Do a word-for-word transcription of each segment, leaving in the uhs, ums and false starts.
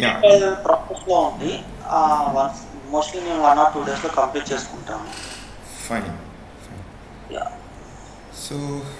Technical ప్రాసెస్లో ఉంది. Once mostly నేను వన్ ఆర్ టూ డేస్లో కంప్లీట్ చేసుకుంటాను. ఫైన్ ఫైన్ యా సో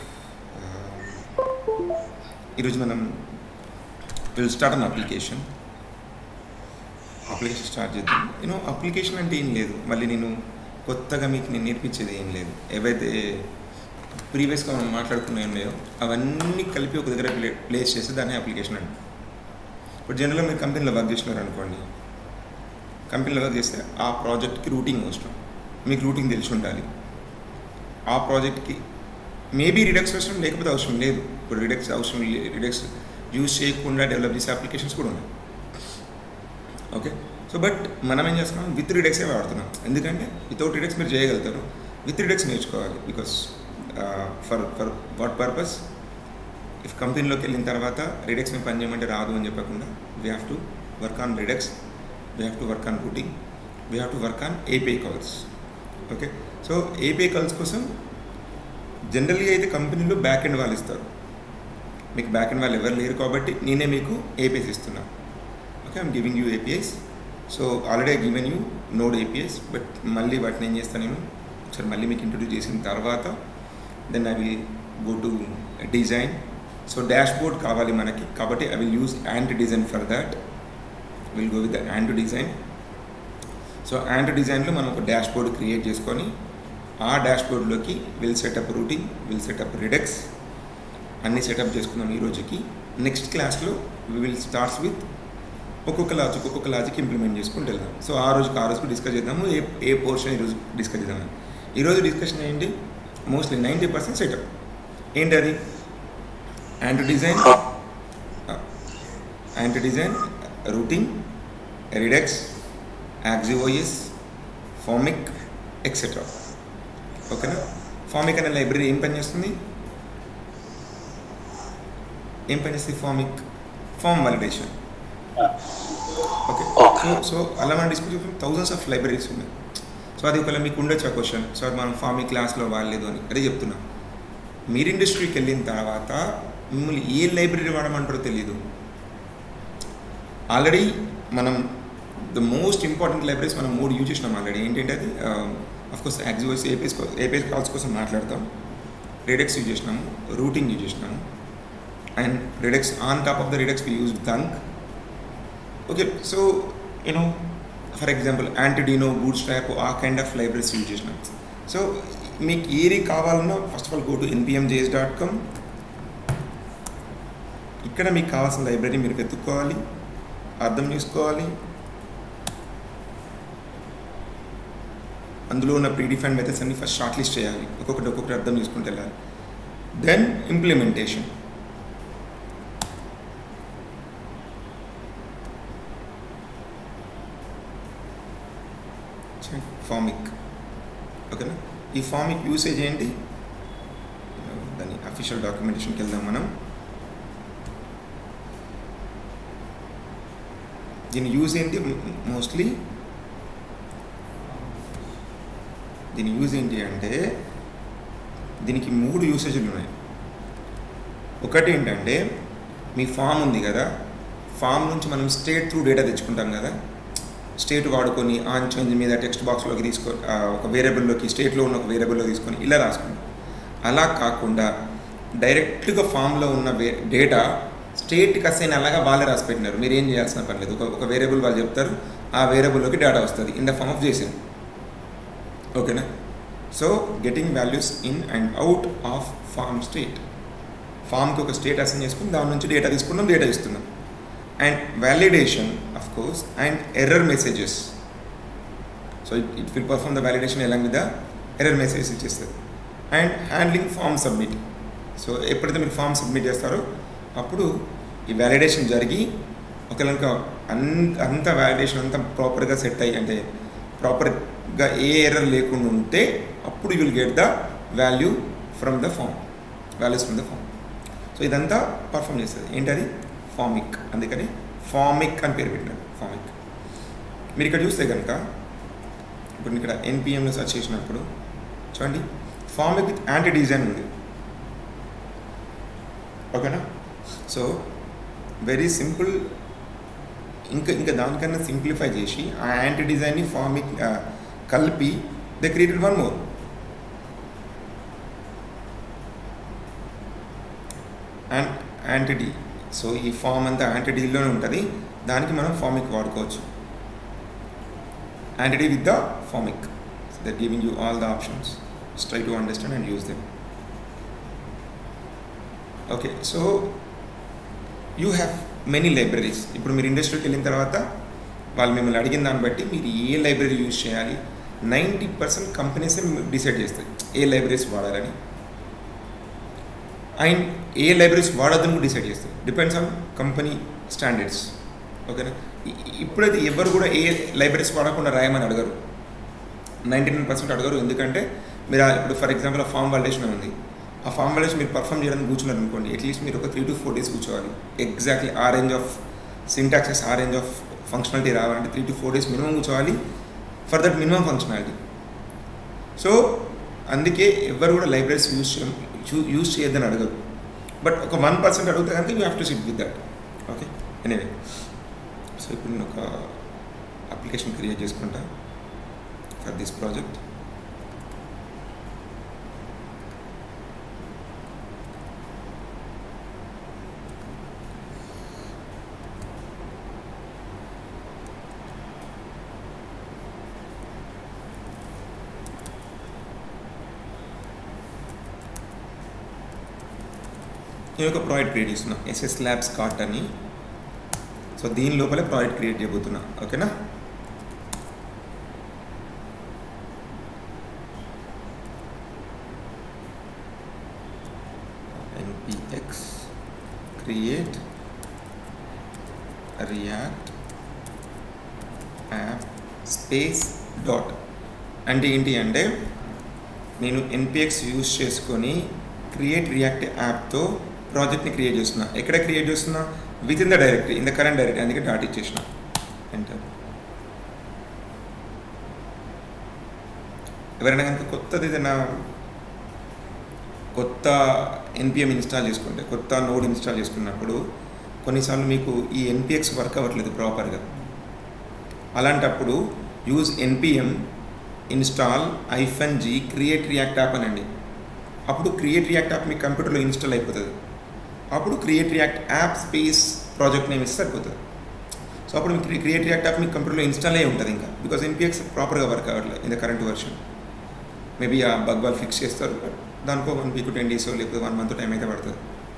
ఈరోజు మనం will start an application application start చేద్దాం. యూనో అప్లికేషన్ అంటే ఏం లేదు, మళ్ళీ నేను కొత్తగా మీకు నేను నేర్పించేది ఏం లేదు. ఏవైతే ప్రీవియస్గా మనం మాట్లాడుకున్న ఏం లేదో అవన్నీ కలిపి ఒక దగ్గర ప్లే ప్లేస్ చేస్తే దాన్ని అప్లికేషన్ అండి. ఇప్పుడు జనరల్గా మీరు కంపెనీలో వర్క్ చేసినారు అనుకోండి, కంపెనీలో వర్క్ చేస్తే ఆ ప్రాజెక్ట్కి రూటింగ్ అవసరం, మీకు రూటింగ్ తెలిసి ఉండాలి. ఆ ప్రాజెక్ట్కి మేబీ రిడక్స్ అవసరం లేకపోతే అవసరం లేదు. ఇప్పుడు రిడక్స్ అవసరం రిడక్స్ యూజ్ చేయకుండా డెవలప్ చేసే అప్లికేషన్స్ కూడా ఉన్నాయి. ఓకే, సో బట్ మనం ఏం చేస్తున్నాం, విత్ రిడక్సే వాడుతున్నాం. ఎందుకంటే వితౌట్ రిడక్స్ మీరు చేయగలుగుతారు, విత్ రిడక్స్ నేర్చుకోవాలి. Because for for what purpose, if కంపెనీలోకి వెళ్ళిన తర్వాత రిడక్స్ మేము పని చేయమంటే రాదు అని చెప్పకుండా we have to work on Redux, we have to work on routing, we have to work on API calls. Okay, so API calls కోసం జనరల్గా అయితే కంపెనీలో బ్యాక్ ఎండ్ వాళ్ళు ఇస్తారు. మీకు బ్యాక్ ఎండ్ వాళ్ళు ఎవరు లేరు కాబట్టి నేనే మీకు ఏపీఐస్ ఇస్తున్నాను. Okay, I'm giving you APIs. So already I given you node APIs, but మళ్ళీ వాటిని ఏం చేస్తాను నేను ఒకసారి మళ్ళీ మీకు ఇంట్రొడ్యూస్ చేసిన తర్వాత then I will go to design. So dashboard కావాలి మనకి కాబట్టి I will use Ant Design for that. Will go with the Ant Design. So Ant డిజైన్లో మనం ఒక డాష్ బోర్డ్ క్రియేట్ చేసుకొని ఆ డాష్ బోర్డ్లోకి will setup routing, will setup Redux అన్నీ సెటప్ చేసుకున్నాం ఈ రోజుకి. నెక్స్ట్ క్లాస్లో వి విల్ స్టార్ట్స్ విత్ ఒక్కొక్క లాజిక్ ఒక్కొక్క లాజిక్ ఇంప్లిమెంట్ చేసుకుంటూ వెళ్దాం. సో ఆ రోజుకి ఆ రోజుకు డిస్కస్ చేద్దాము ఏ ఏ పోర్షన్ ఈరోజు డిస్కస్ చేద్దామని. ఈరోజు డిస్కషన్ ఏంటి, మోస్ట్లీ నైంటీ పర్సెంట్ సెటప్. ఏంటి అది, Ant Design Ant Design routing, Redux, Axios, Formik etcetera. ఓకేనా. ఫామిక్ అనే లైబ్రరీ ఏం పని చేస్తుంది, ఏం పని చేస్తుంది Formik, form validation. Okay, so so అలా మనం డిస్కస్ చేసుకుంటే థౌజండ్స్ ఆఫ్ లైబ్రరీస్ ఉన్నాయి. సో అది ఒకవేళ మీకు ఉండొచ్చు ఆ క్వశ్చన్, సో అది మనం ఫామిక్ క్లాస్లో వాడలేదు అని. అదే చెప్తున్నా, మీరు ఇండస్ట్రీకి వెళ్ళిన తర్వాత మిమ్మల్ని ఏ లైబ్రరీ వాడమంటారో తెలియదు. ఆల్రెడీ మనం ద మోస్ట్ ఇంపార్టెంట్ లైబ్రరీస్ మనం మూడు యూజ్ చేసినాం ఆల్రెడీ. ఏంటంటే అది of course Axios APIs APIs calls కోసం మాట్లాడతాం, రిడక్స్ యూజ్ చేసినాము, రూటింగ్ యూజ్ చేసినాము, and Redux on top of the Redux we use thunk. Okay, so you know for example యాంటిడినో, బూట్ స్ట్రాప్, ఆ కైండ్ ఆఫ్ లైబ్రరీస్ యూజ్ చేసినాం. So మీకు ఏది కావాలన్నా first of all go to npm JS dot com. ఇక్కడ మీకు కావాల్సిన library మీరు వెతుక్కోవాలి, అర్థం చేసుకోవాలి, అందులో ఉన్న ప్రీడిఫైన్డ్ మెథడ్స్ అన్ని ఫస్ట్ షార్ట్ లిస్ట్ చేయాలి, ఒక్కొక్కటి ఒక్కొక్కటి అర్థం చేసుకుంటూ వెళ్ళాలి. Then implementation. ఫామిక్. ఓకేనా, ఈ ఫామిక్ యూసేజ్ ఏంటి, దాని అఫీషియల్ డాక్యుమెంటేషన్కి వెళ్దాం మనం. దీని యూజ్ ఏంటి, మోస్ట్లీ దీని యూజ్ ఏంటి అంటే దీనికి మూడు యూసేజ్లు ఉన్నాయి. ఒకటి ఏంటంటే మీ ఫామ్ ఉంది కదా, ఫామ్ నుంచి మనం స్టేట్ త్రూ డేటా తెచ్చుకుంటాం కదా, స్టేట్ వాడుకొని ఆన్ చేంజ్ మీద టెక్స్ట్ బాక్స్లోకి తీసుకొని ఒక వేరియబుల్లోకి స్టేట్లో ఉన్న ఒక వేరియబుల్లో తీసుకొని ఇలా రాసుకుంటాం. అలా కాకుండా డైరెక్ట్గా ఫామ్లో ఉన్న వే డేటా స్టేట్కి అసైన్ అలాగా వాళ్ళే రాసి పెట్టినారు, మీరు ఏం చేయాల్సిన పని లేదు. ఒక ఒక వేరియబుల్ వాళ్ళు చెప్తారు, ఆ వేరియబుల్లోకి డేటా వస్తుంది in the form of JSON. ఓకేనా, so getting values in and out of form state. ఫామ్కి ఒక స్టేట్ అసైన్ చేసుకుని దాని నుంచి డేటా తీసుకున్నాం, డేటా ఇస్తున్నాం. And validation of course and error messages. So it it will perform the validation along with the error messages ఇచ్చేస్తుంది. And handling form submit. So ఎప్పుడైతే మీరు ఫామ్ సబ్మిట్ చేస్తారో అప్పుడు ఈ వ్యాలిడేషన్ జరిగి ఒకవేళ అన్ అంత వ్యాలిడేషన్ అంతా ప్రాపర్గా సెట్ అయ్యి అంటే ప్రాపర్గా ఏ ఎర్రర్ లేకుండా ఉంటే అప్పుడు you will get the value from the form, values from the form. So ఇదంతా పర్ఫామ్ చేస్తుంది. ఏంటది, ఫామిక్. అందుకని ఫామిక్ అని పేరు పెట్టినారు, ఫామిక్. మీరు ఇక్కడ చూస్తే కనుక ఇప్పుడు ఇక్కడ ఎన్పిఎంలో సెర్చ్ చేసినప్పుడు చూడండి ఫామిక్ విత్ యాంటీ డిజైన్ ఉంది. ఓకేనా, సో వెరీ సింపుల్ ఇంకా ఇంకా దానికన్నా సింప్లిఫై చేసి ఆ యాంటీ డిజైన్ని ఫార్మిక్ కలిపి they created one more. And entity, so ఈ ఫామ్ అంతా యాంటిటీలోనే ఉంటుంది, దానికి మనం ఫార్మిక్ వాడుకోవచ్చు. Entity with the Formik, so that giving you all the options. Just try to understand and use them. Okay, so you have many libraries. ఇప్పుడు మీరు ఇండస్ట్రీకి వెళ్ళిన తర్వాత వాళ్ళు మిమ్మల్ని అడిగిన దాన్ని బట్టి మీరు ఏ లైబ్రరీ యూజ్ చేయాలి, నైంటీ పర్సెంట్ కంపెనీసే డిసైడ్ చేస్తాయి ఏ లైబ్రరీస్ వాడాలని, అండ్ ఏ లైబ్రరీస్ వాడొద్దని కూడా డిసైడ్ చేస్తారు. Depends on company standards. ఓకేనా, ఇప్పుడైతే ఎవరు కూడా ఏ లైబ్రరీస్ వాడకుండా రాయమని అడగరు, నైంటీ నైన్ పర్సెంట్ అడగరు. ఎందుకంటే మీరు ఇప్పుడు ఫర్ ఎగ్జాంపుల్ ఆ ఫామ్ వాలిడేషన్ ఉంది, ఆ ఫామ్ వాలిడేషన్ మీరు పర్ఫామ్ చేయడానికి కూర్చున్నారు అనుకోండి, అట్లీస్ట్ మీరు ఒక త్రీ టు ఫోర్ డేస్ కూర్చోవాలి. ఎగ్జాక్ట్లీ ఆ రేంజ్ ఆఫ్ సింటాక్సెస్, ఆ రేంజ్ ఆఫ్ ఫంక్షనాలిటీ రావాలంటే three to four days minimum కూర్చోవాలి for that minimum functionality. So అందుకే ఎవరు కూడా లైబ్రరీస్ యూజ్ యూజ్ చేయొద్దని అడగరు. బట్ ఒక వన్ పర్సెంట్ అడిగితే కనుక you have to sit with that. Okay, anyway, so ఇప్పుడు నేను ఒక అప్లికేషన్ క్రియేట్ చేసుకుంటా ఫర్ దిస్ ప్రాజెక్ట్. నేను ఒక ప్రాజెక్ట్ క్రియేట్ చేస్తున్నా, ఎస్ఎస్ ల్యాబ్స్ కార్ట్ అని. సో దీని లోపలే ప్రాజెక్ట్ క్రియేట్ చేయబోతున్నా. ఓకేనా, npx create react app space dot అంటే ఏంటి అంటే, నేను ఎన్పిఎక్స్ యూజ్ చేసుకొని క్రియేట్ రియాక్ట్ యాప్తో ప్రాజెక్ట్ని క్రియేట్ చేస్తున్నా. ఎక్కడ క్రియేట్ చేస్తున్నా? With in the directory, in the current directory. అందుకే డాట్ ఇచ్చేసిన, ఎంటర్. ఎవరైనా కనుక కొత్తది ఏదైనా కొత్త ఎన్పిఎం ఇన్స్టాల్ చేసుకుంటే, కొత్త నోడ్ ఇన్స్టాల్ చేసుకున్నప్పుడు కొన్నిసార్లు మీకు ఈ ఎన్పిఎక్స్ వర్క్ అవ్వట్లేదు ప్రాపర్గా. అలాంటప్పుడు use npm install hyphen g create react app అనండి. అప్పుడు క్రియేట్ రియాక్ట్ యాప్ మీ కంప్యూటర్లో ఇన్స్టాల్ అయిపోతుంది. అప్పుడు create react app space project name ఇస్తే సరిపోతుంది. సో అప్పుడు మీకు క్రియేట్ రియాక్ట్ యాప్ మీ కంప్యూటర్లో ఇన్స్టాల్ అయ్యి ఉంటుంది ఇంకా, బికాజ్ ఎన్పిఎక్స్ ప్రాపర్గా వర్క్ అవ్వట్లేదు in the current version. Maybe ఆ బగ్ వాళ్ళు ఫిక్స్ చేస్తారు, బట్ దానికో వన్ వీక్ టెన్ డేస్ లేకపోతే వన్ మంత్ టైం అయితే పడుతుంది.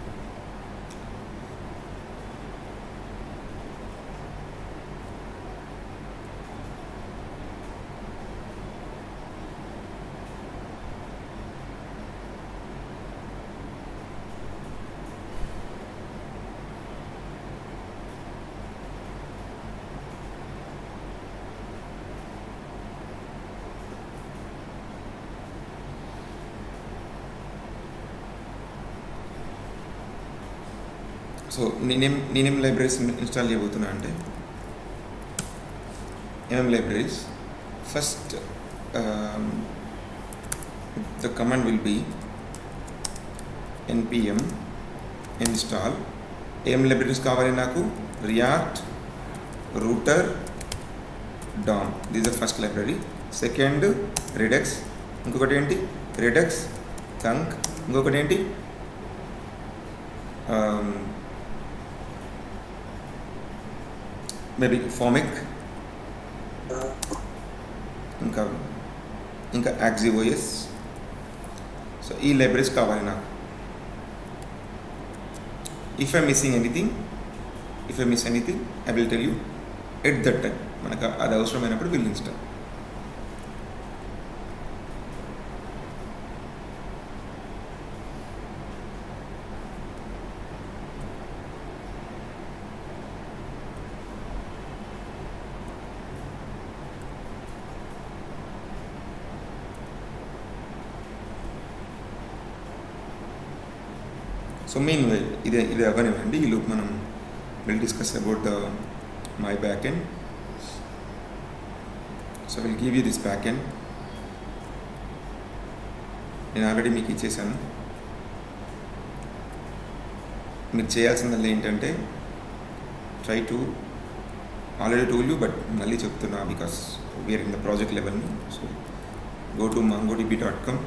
సో నేనేం నేనేం లైబ్రరీస్ ఇన్స్టాల్ చేయబోతున్నా అంటే, ఏమేం libraries, first the command will be npm install. ఏం లైబ్రరీస్ కావాలి నాకు? React, router, DOM. This the first library. Second Redux, ఇంకొకటి ఏంటి రిడక్స్, థంక్, ఇంకొకటి ఏంటి మేబీ ఫార్మిక్, ఇంకా ఇంకా యాక్సిఓఎస్. సో ఈ లైబ్రరీస్ కావాలి నాకు. If I missing anything if I miss anything I will tell you at that time. మనకు అది అవసరమైనప్పుడు విల్ ఇన్స్టాల్. సో మెయిన్ ఇదే ఇది అవనివ్వండి. ఈ లూప్ మనం will discuss about the my back end. So will give you this back end. నేను already మీకు ఇచ్చేసాను. మీరు చేయాల్సిందల్లా ఏంటంటే, try to already told you, but మళ్ళీ చెప్తున్నా because we're in the project level. So go to MongoDB dot com.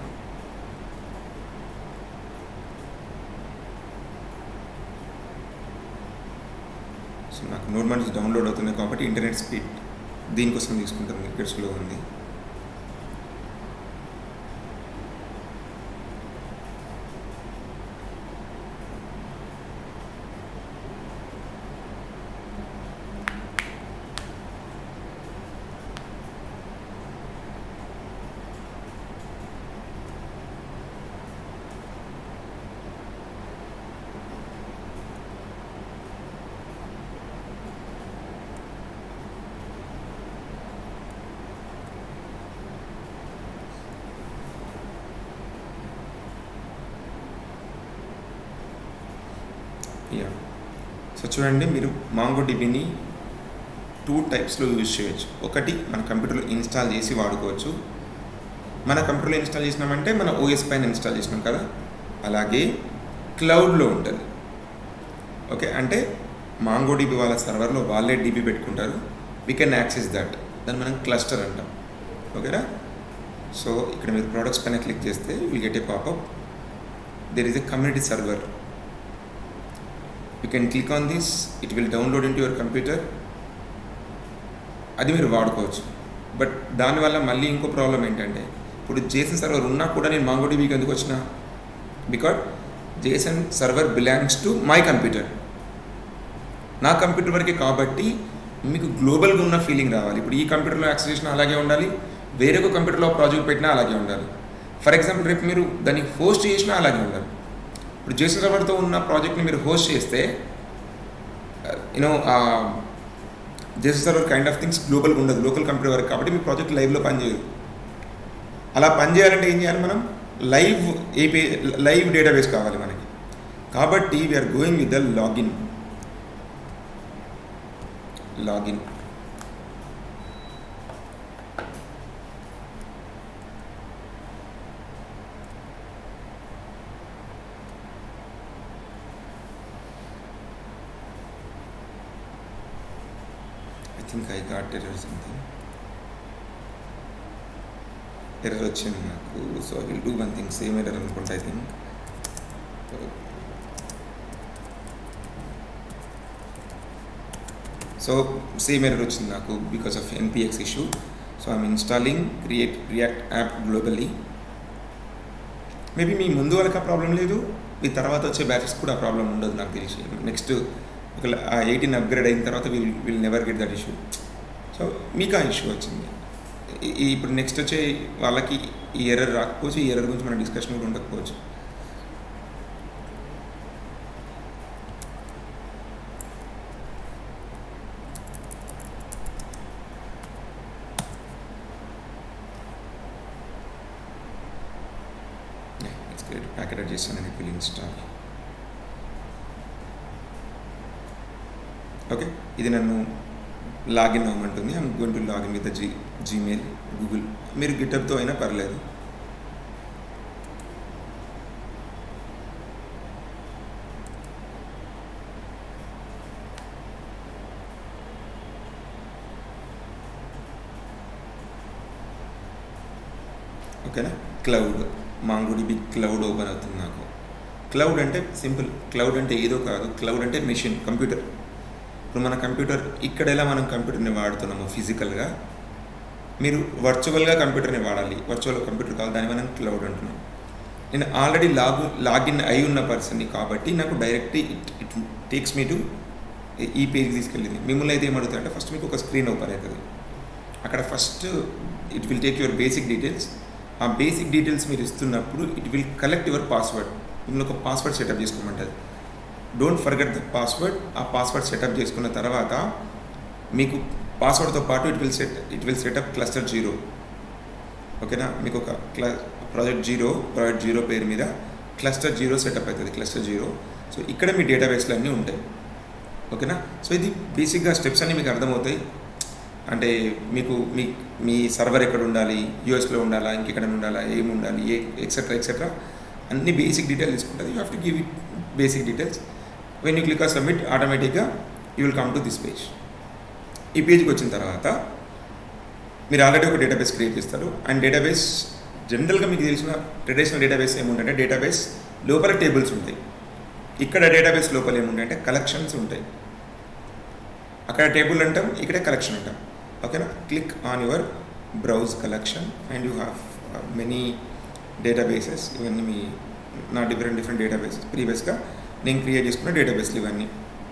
So నాకు node months download అవుతున్నాయి కాబట్టి ఇంటర్నెట్ స్పీడ్ దీనికోసం తీసుకుంటాను, ఇక్కడ స్లో ఉంది. యా సో చూడండి, మీరు మాంగోడిబిని టూ టైప్స్లో యూజ్ చేయొచ్చు. ఒకటి మన కంప్యూటర్లో ఇన్స్టాల్ చేసి వాడుకోవచ్చు. మన కంప్యూటర్లో ఇన్స్టాల్ చేసినామంటే మన ఓఎస్ పైన ఇన్స్టాల్ చేసినాం కదా, అలాగే క్లౌడ్లో ఉంటుంది. ఓకే, అంటే మాంగోడిబి వాళ్ళ సర్వర్లో వాళ్ళే డిబి పెట్టుకుంటారు. వీ కెన్ యాక్సెస్ దట్, దాన్ని మనం క్లస్టర్ అంటాం. ఓకేనా? సో ఇక్కడ మీరు ప్రోడక్ట్స్ పైన క్లిక్ చేస్తే will get a popup. There is a community server. You can click on this, it will download into your computer. అది మీరు వాడుకోవచ్చు. బట్ దానివల్ల మళ్ళీ ఇంకో ప్రాబ్లం ఏంటంటే, ఇప్పుడు జేసన్ సర్వర్ ఉన్నా కూడా నేను మాంగోడిబికి ఎందుకు వచ్చిన? Because JSON server belongs to my computer, నా కంప్యూటర్ వరకే. కాబట్టి మీకు గ్లోబల్గా ఉన్న ఫీలింగ్ రావాలి. ఇప్పుడు ఈ కంప్యూటర్లో యాక్సెస్ చేసినా అలాగే ఉండాలి, వేరొక కంప్యూటర్లో ప్రాజెక్ట్ పెట్టినా అలాగే ఉండాలి. ఫర్ ఎగ్జాంపుల్ రేపు మీరు దాన్ని హోస్ట్ చేసినా అలాగే ఉండాలి. ఇప్పుడు జేసన్ సర్వర్తో ఉన్న ప్రాజెక్ట్ని మీరు హోస్ట్ చేస్తే you know JSON server kind of things గ్లోబల్గా ఉండదు, లోకల్ కంప్యూటర్ వరకు. కాబట్టి మీ ప్రాజెక్ట్ లైవ్లో పనిచేయదు. అలా పనిచేయాలంటే ఏం చేయాలి? మనం లైవ్ ఏపీ లైవ్ డేటాబేస్ కావాలి మనకి. కాబట్టి we are going with the login login I think I got error or something. Error వచ్చింది నాకు. So I will do one thing, same error అనుకుంటా I think. So same error వచ్చింది నాకు because of NPX issue. So I'm installing create react app globally. Maybe మీ ముందు వాళ్ళకి ఆ problem లేదు, మీ తర్వాత వచ్చే బ్యాచెస్ కూడా ఆ ప్రాబ్లం ఉండదు నాకు తెలిసి. నెక్స్ట్ ఒక ఎయిటీన్ అప్గ్రేడ్ అయిన తర్వాత will will never get that issue. So మీకు ఆ ఇష్యూ వచ్చింది. ఇప్పుడు నెక్స్ట్ వచ్చే వాళ్ళకి ఈ ఎర్రర్ రాకపోవచ్చు, ఈ ఎర్రర్ గురించి మన డిస్కషన్ కూడా ఉండకపోవచ్చు. ప్యాకెట్ యాడ్ చేస్తాను, ఇట్ విల్ ఇన్స్టాల్. ఓకే, ఇది నన్ను లాగిన్ అవ్వమంటుంది. I'm going to login with the G Gmail Google. మీరు గిటబ్తో అయినా పర్లేదు. ఓకేనా? క్లౌడ్, మాంగోడిబి క్లౌడ్ ఓపెన్ అవుతుంది నాకు. క్లౌడ్ అంటే సింపుల్, క్లౌడ్ అంటే ఏదో కాదు, క్లౌడ్ అంటే మెషిన్, కంప్యూటర్. ఇప్పుడు మన కంప్యూటర్ ఇక్కడ ఎలా మనం కంప్యూటర్ని వాడుతున్నాము ఫిజికల్గా, మీరు వర్చువల్గా కంప్యూటర్ని వాడాలి. వర్చువల్ కంప్యూటర్ కావాలి, దాన్ని మనం క్లౌడ్ అంటున్నాం. నేను ఆల్రెడీ లాగు లాగిన్ అయి ఉన్న పర్సన్ని కాబట్టి నాకు direct it it takes me to ఈ పేజ్కి తీసుకెళ్ళింది. మిమ్మల్ని అయితే ఏమడుగుతారంటే ఫస్ట్ మీకు ఒక స్క్రీన్ ఓపెన్ అవుతుంది. అక్కడ first it will take your basic details. ఆ బేసిక్ డీటెయిల్స్ మీరు ఇస్తున్నప్పుడు it will collect your password. మిమ్మల్ని ఒక పాస్వర్డ్ సెటప్ చేసుకోమంటుంది. Don't forget the password. ఆ పాస్వర్డ్ సెటప్ చేసుకున్న తర్వాత మీకు పాస్వర్డ్తో పాటు it will set it will setup cluster zero. ఓకేనా? మీకు ఒక క్లా ప్రాజెక్ట్ జీరో ప్రాజెక్ట్ జీరో పేరు మీద క్లస్టర్ జీరో సెటప్ అవుతుంది, క్లస్టర్ జీరో. సో ఇక్కడ మీ డేటాబేస్లు అన్నీ ఉంటాయి. ఓకేనా? సో ఇది బేసిక్గా స్టెప్స్ అన్నీ మీకు అర్థమవుతాయి. అంటే మీకు మీ మీ సర్వర్ ఎక్కడ ఉండాలి, యూఎస్లో ఉండాలా, ఇంకెక్కడ ఉండాలా, ఏమి ఉండాలి, ఏ ఎక్సెట్రా ఎక్సెట్రా అన్ని బేసిక్ డీటెయిల్స్ తీసుకుంటుంది. You have to give it basic details. When you click on submit, ఆటోమేటిక్గా you will come to this page. ఈ పేజ్కి వచ్చిన తర్వాత మీరు ఆల్రెడీ ఒక డేటాబేస్ క్రియేట్ చేస్తారు. అండ్ డేటాబేస్ జనరల్గా మీకు తెలిసిన ట్రెడిషనల్ డేటాబేస్ ఏముంటుంటే డేటాబేస్ లోపల టేబుల్స్ ఉంటాయి. ఇక్కడ డేటాబేస్ లోపల ఏముంటాయంటే కలెక్షన్స్ ఉంటాయి. అక్కడ టేబుల్ అంటాం, ఇక్కడే కలెక్షన్ అంటాం. ఓకేనా? Click on your browse collection and you have many databases. ఇవన్నీ మీ నా డిఫరెంట్ డిఫరెంట్ డేటాబేసెస్ ప్రీవియస్గా నేను క్రియేట్ చేసుకున్న డేటాబేస్లు ఇవన్నీ.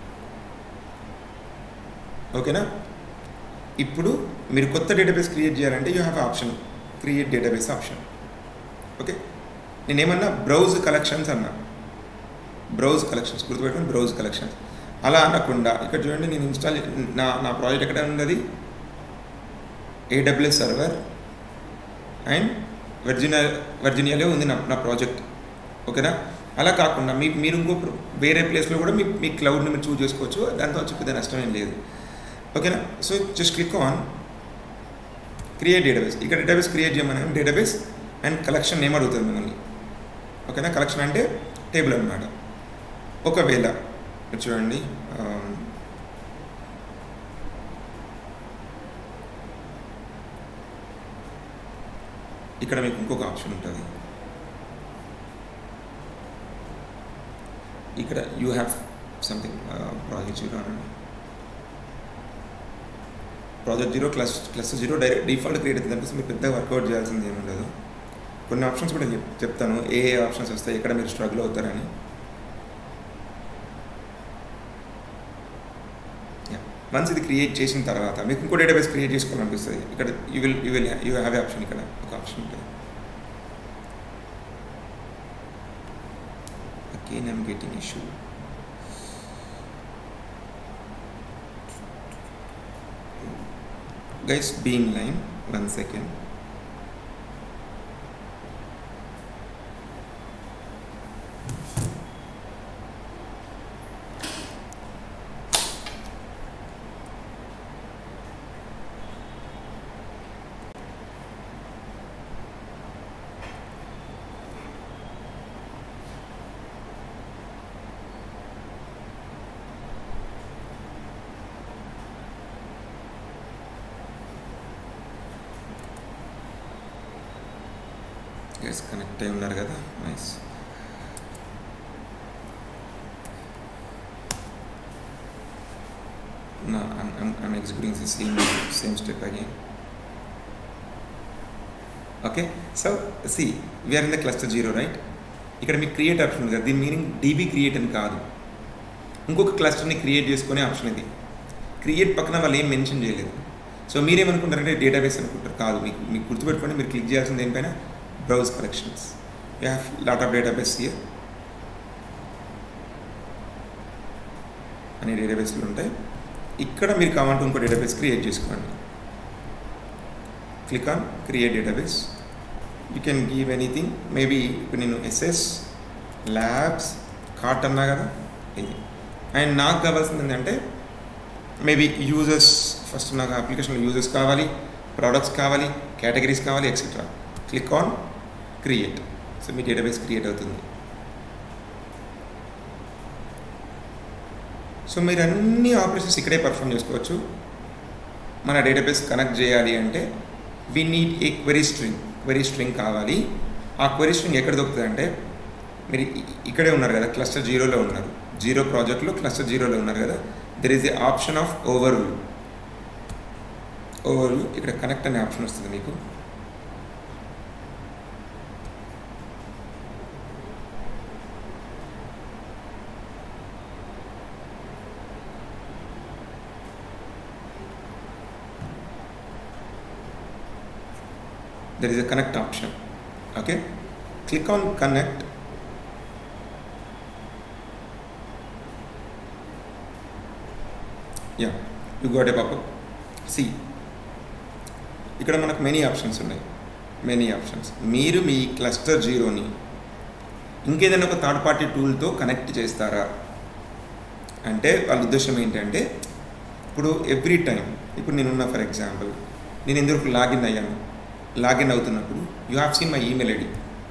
ఓకేనా? ఇప్పుడు మీరు కొత్త డేటాబేస్ క్రియేట్ చేయాలంటే you have option create database option. Okay, నేనేమన్నా బ్రౌజ్ కలెక్షన్స్ అన్నా, బ్రౌజ్ కలెక్షన్స్ గుర్తుపెట్టుకుని బ్రౌజ్ కలెక్షన్స్ అలా అనకుండా ఇక్కడ చూడండి, నేను ఇన్స్టాల్ నా నా ప్రాజెక్ట్ ఎక్కడ ఉన్నది ఏడబ్ల్యూఎస్ సర్వర్ అండ్ వర్జినియా వర్జినియాలో ఉంది నా నా ప్రాజెక్ట్. ఓకేనా? అలా కాకుండా మీ మీరు ఇంకో వేరే ప్లేస్లో కూడా మీ మీ క్లౌడ్ని మీరు చూస్ చేసుకోవచ్చు. దాంతో వచ్చి పెద్ద నష్టం ఏం లేదు. ఓకేనా? So just click on create database. ఇక్కడ డేటాబేస్ క్రియేట్ చేయమని డేటాబేస్ అండ్ కలెక్షన్ నేమ్ అడుగుతుంది మిమ్మల్ని. ఓకేనా? కలెక్షన్ అంటే టేబుల్ అనమాట. ఒకవేళ చూడండి, ఇక్కడ మీకు ఇంకొక ఆప్షన్ ఉంటుంది. ఇక్కడ you have something project zero అనండి. ప్రాజెక్ట్ జీరో క్లస్ cluster zero direct default create అవుతుంది. దానికోసం మీరు పెద్దగా వర్కౌట్ చేయాల్సింది ఏమి ఉండదు. కొన్ని ఆప్షన్స్ కూడా చెప్ చెప్తాను ఏ ఏ ఆప్షన్స్ వస్తాయి, ఎక్కడ మీరు స్ట్రగుల్ అవుతారని. వన్స్ ఇది క్రియేట్ చేసిన తర్వాత మీకు ఇంకో డేటాబేస్ క్రియేట్ చేసుకోవాలనిపిస్తుంది. ఇక్కడ you will you will you have a option. ఇక్కడ ఒక ఆప్షన్ ఉంటుంది. Again I'm getting issue. Guys, be in line one second. Guys, connect అయి ఉన్నారు కదా, nice. No, I'm, I'm, I'm executing the same same step again. Okay, so see, we are in the cluster zero, right? ఇక్కడ మీకు create option ఉంది కదా, దీని meaning DB create అని కాదు, ఇంకొక క్లస్టర్ని క్రియేట్ చేసుకునే ఆప్షన్ ఇది. క్రియేట్ పక్కన వాళ్ళు ఏం మెన్షన్ చేయలేదు. సో మీరేమనుకుంటారంటే డేటాబేస్ అనుకుంటారు. కాదు, మీకు మీకు గుర్తుపెట్టుకోండి, మీరు క్లిక్ చేయాల్సింది దేనిపైన, browse collections. You have lot of database here. అనే డేటాబేస్లు ఉంటాయి. ఇక్కడ మీరు కావాలంటే ఇంకో డేటాబేస్ క్రియేట్ చేసుకోండి. Click on create database. You can give anything. Maybe ఇప్పుడు నేను ఎస్ఎస్ ల్యాబ్స్ కార్ట్ అన్నా కదా ఇది. అండ్ నాకు కావాల్సింది ఏంటంటే మేబీ యూజర్స్, ఫస్ట్ నాకు అప్లికేషన్లో యూజర్స్ కావాలి, ప్రోడక్ట్స్ కావాలి, కేటగిరీస్ కావాలి, etcetera. Click on create. So మీ డేటాబేస్ క్రియేట్ అవుతుంది. సో మీరు అన్ని ఆపరేషన్స్ ఇక్కడే పర్ఫామ్ చేసుకోవచ్చు. మన డేటాబేస్ కనెక్ట్ చేయాలి అంటే we need a query string. Query string కావాలి. ఆ క్వెరీ స్ట్రింగ్ ఎక్కడ దొరుకుతుంది అంటే, మీరు ఇక్కడే ఉన్నారు కదా, క్లస్టర్ జీరోలో ఉన్నారు, జీరో ప్రాజెక్ట్లో క్లస్టర్ జీరోలో ఉన్నారు కదా, there is a option of over view. Over view ఇక్కడ కనెక్ట్ అనే ఆప్షన్ వస్తుంది మీకు. There is a connect option. Okay, click on connect. Yeah, you got a pop-up. See, ఇక్కడ మనకు మెనీ ఆప్షన్స్ ఉన్నాయి. Many options. మీరు మీ క్లస్టర్ జీరోని ఇంకేదైనా ఒక థర్డ్ పార్టీ టూల్తో కనెక్ట్ చేస్తారా అంటే వాళ్ళ ఉద్దేశం ఏంటంటే, ఇప్పుడు ఎవ్రీ టైం, ఇప్పుడు నేనున్నా ఫర్ ఎగ్జాంపుల్, నేను ఎందుకు లాగిన్ అయ్యాను, లాగిన్ అవుతున్నప్పుడు you have seen my email ID.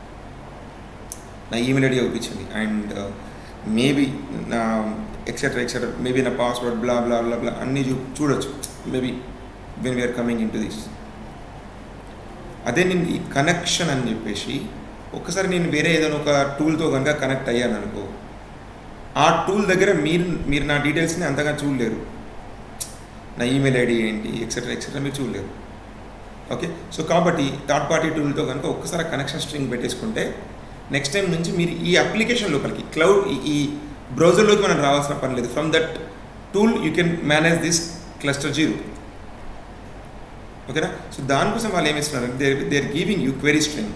నా ఈమెయిల్ ఐడి చూపించింది. అండ్ మేబీ నా ఎక్సెట్రా ఎక్సెట్రా మేబీ నా password blah blah blah blah అన్నీ చూ చూడొచ్చు. Maybe when we are coming in to this. అదే నేను ఈ కనెక్షన్ అని చెప్పేసి ఒక్కసారి నేను వేరే ఏదైనా ఒక టూల్తో కనుక కనెక్ట్ అయ్యాను అనుకో, ఆ టూల్ దగ్గర మీరు మీరు నా డీటెయిల్స్ని అంతగా చూడలేరు, నా ఈమెయిల్ ఐడి ఏంటి ఎక్సెట్రా ఎక్సెట్రా మీరు చూడలేరు. ఓకే, సో కాబట్టి థర్డ్ పార్టీ టూల్తో కనుక ఒక్కసారి కనెక్షన్ స్ట్రింగ్ పెట్టేసుకుంటే నెక్స్ట్ టైం నుంచి మీరు ఈ అప్లికేషన్ లోపలికి క్లౌడ్ ఈ బ్రౌజర్లోకి మనం రావాల్సిన పని లేదు. From that tool you can manage this cluster zero. ఓకేనా? సో దానికోసం వాళ్ళు ఏమి ఇస్తున్నారు, they they are giving you query string.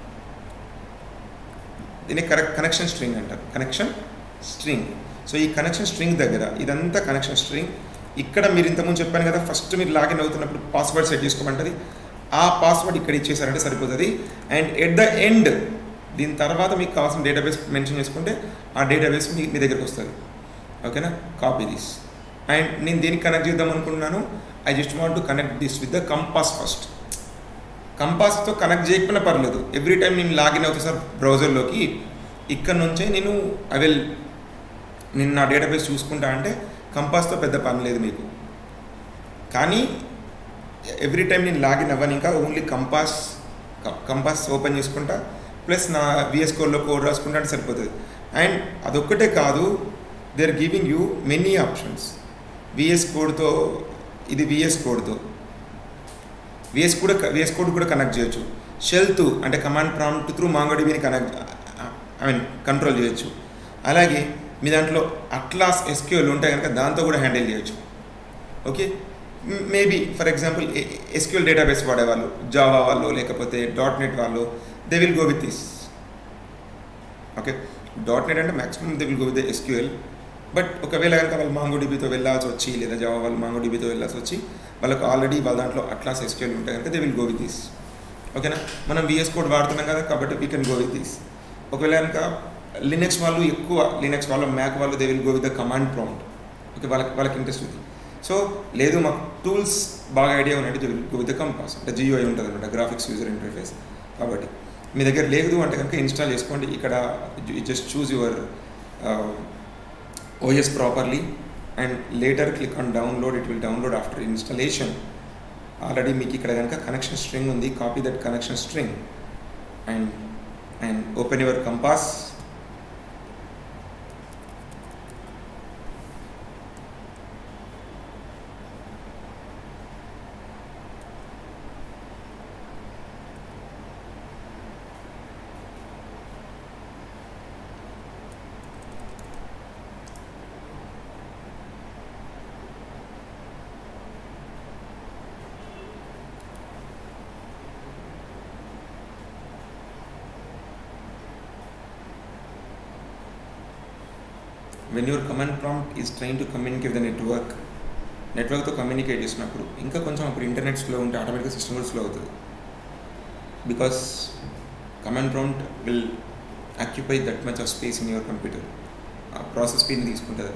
దీన్ని కరెక్ట్ కనెక్షన్ స్ట్రింగ్ అంటారు, కనెక్షన్ స్ట్రింగ్. సో ఈ కనెక్షన్ స్ట్రింగ్ దగ్గర ఇదంతా కనెక్షన్ స్ట్రింగ్. ఇక్కడ మీరు ఇంతకుముందు చెప్పాను కదా, ఫస్ట్ మీరు లాగిన్ అవుతున్నప్పుడు పాస్వర్డ్ సెట్ చేసుకోమంటుంది, ఆ పాస్వర్డ్ ఇక్కడ ఇచ్చేసారంటే సరిపోతుంది. అండ్ ఎట్ ద ఎండ్ దీని తర్వాత మీకు కావాల్సిన డేటాబేస్ మెన్షన్ చేసుకుంటే ఆ డేటాబేస్ మీ మీ దగ్గరకు వస్తుంది. ఓకేనా? Copy this. అండ్ నేను దీనికి కనెక్ట్ చేద్దాం అనుకుంటున్నాను, I just want to connect this with the compass first. కంపాస్తో కనెక్ట్ చేయకపోయినా పర్లేదు, ఎవ్రీ టైం నేను లాగిన్ అవుతా సార్ బ్రౌజర్లోకి, ఇక్కడ నుంచే నేను ఐ విల్ నేను నా డేటాబేస్ చూసుకుంటా అంటే కంపాస్తో పెద్ద పని లేదు మీకు. కానీ ఎవ్రీ టైం నేను లాగిన్ అవ్వను, ఇంకా ఓన్లీ కంపాస్ కంపాస్ ఓపెన్ చేసుకుంటా, ప్లస్ నా విఎస్ కోడ్లో కోడ్ రాసుకుంటా అంటే సరిపోతుంది. అండ్ అదొక్కటే కాదు, they are giving you many options. VS కోడ్తో ఇది విఎస్ కోడ్తో విఎస్ కూడా విఎస్ కోడ్ కూడా కనెక్ట్ చేయొచ్చు. షెల్త్ అంటే కమాండ్ ప్రాంప్ట్ త్రూ మాంగోడిబిని కనెక్ట్ ఐ మీన్ కంట్రోల్ చేయొచ్చు. అలాగే మీ దాంట్లో అట్లాస్ ఎస్క్యూఎల్ ఉంటాయి కనుక దాంతో కూడా హ్యాండిల్ చేయొచ్చు. Okay, maybe for example SQL database వాడేవాళ్ళు, జావా వాళ్ళు లేకపోతే డాట్ నెట్ వాళ్ళు, they will go with this. Okay, dot net అంటే maximum they will go with the SQL. But ఒకవేళ కనుక వాళ్ళు మాంగోడిబితో వెళ్ళాల్సి వచ్చి లేదా జావా వాళ్ళు మాంగోడిబితో వెళ్ళాల్సి వచ్చి వాళ్ళకు ఆల్రెడీ వాళ్ళ దాంట్లో అట్లాస్ ఎస్క్యూఎల్ ఉంటాయి కనుక they will go with this. ఓకేనా? మనం విఎస్ కోడ్ వాడుతున్నాం కదా కాబట్టి we can go with this. ఒకవేళ కనుక లినక్స్ వాళ్ళు ఎక్కువ లినక్స్ వాళ్ళు మ్యాక్ వాళ్ళు they will go with the command prompt. Okay, వాళ్ళకి వాళ్ళకి ఇంట్రెస్ట్ ఉంది. సో లేదు మాకు టూల్స్ బాగా ఐడియా ఉన్నట్టు they will go with the compass అంటే జియూఐ ఉంటుంది అనమాట, గ్రాఫిక్స్ యూజర్ ఇంటర్ఫేస్. కాబట్టి మీ దగ్గర లేదు అంటే కనుక ఇన్స్టాల్ చేసుకోండి. ఇక్కడ just choose your OS properly and later click on download, it will download after installation. Already మీకు ఇక్కడ కనుక కనెక్షన్ స్ట్రింగ్ ఉంది, copy that connection string and and open your compass. When your command prompt is trying to communicate with the network, నెట్వర్క్తో communicate చేసినప్పుడు ఇంకా కొంచెం అప్పుడు internet slow ఉంటే ఆటోమేటిక్గా సిస్టమ్ కూడా స్లో అవుతుంది. Because command prompt will occupy that much of space in your computer. ఆ ప్రాసెస్ స్పీడ్ని తీసుకుంటుంది.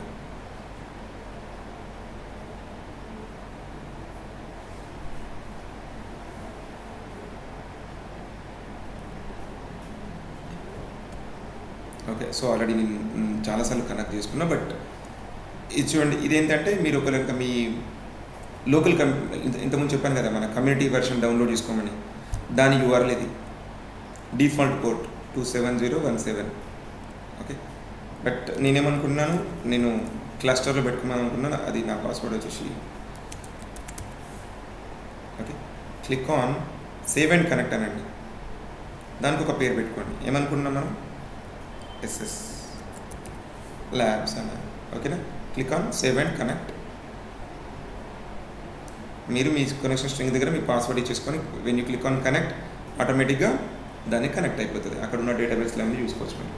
ఓకే, సో ఆల్రెడీ నేను చాలాసార్లు కనెక్ట్ చేసుకున్నా. బట్ ఇది చూడండి, ఇదేంటంటే మీరు ఒకవేళ మీ లోకల్ కమ్ ఇంతకుముందు చెప్పాను కదా మన కమ్యూనిటీ వెర్షన్ డౌన్లోడ్ చేసుకోమని, దాని యూఆర్ఎల్ ఇది default port two seven zero one seven. Okay, but నేనేమనుకున్నాను, నేను క్లస్టర్లో పెట్టుకున్నాను అనుకున్నాను, అది నా పాస్వర్డ్ వచ్చేసి. Okay, click on save and connect అనండి, దానికి ఒక పేరు పెట్టుకోండి. ఏమనుకున్నాం మనం, ఎస్ఎస్ ల్యాబ్స్ అన్నారు. ఓకేనా, click on save and connect. మీరు మీ కనెక్షన్ స్ట్రింగ్ దగ్గర మీ పాస్వర్డ్ ఇచ్చేసుకొని when you click on connect ఆటోమేటిక్గా దాన్ని కనెక్ట్ అయిపోతుంది. అక్కడ ఉన్న డేటాబేస్లో అన్నీ చూసుకోవచ్చు మనం.